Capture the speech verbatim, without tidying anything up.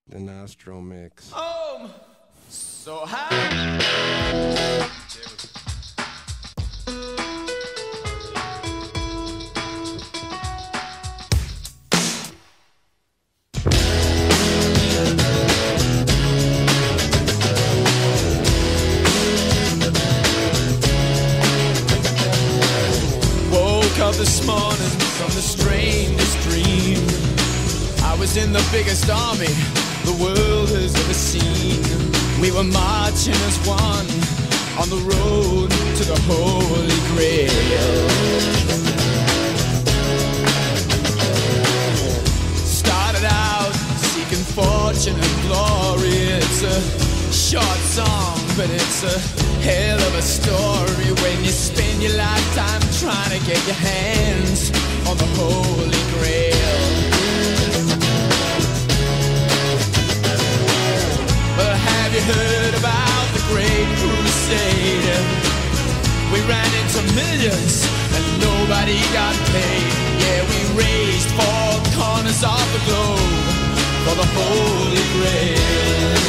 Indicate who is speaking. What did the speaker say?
Speaker 1: The Nostro Mix.
Speaker 2: Oh, so high. Woke up this morning from the strangest dream. I was in the biggest army the world has ever seen. We were marching as one on the road to the Holy Grail. Started out seeking fortune and glory. It's a short song, but it's a hell of a story when you spend your lifetime trying to get your hands on the Holy Grail. But have you heard about the Great Crusade? We ran into millions and nobody got paid. Yeah, we raised four corners of the globe for the Holy Grail.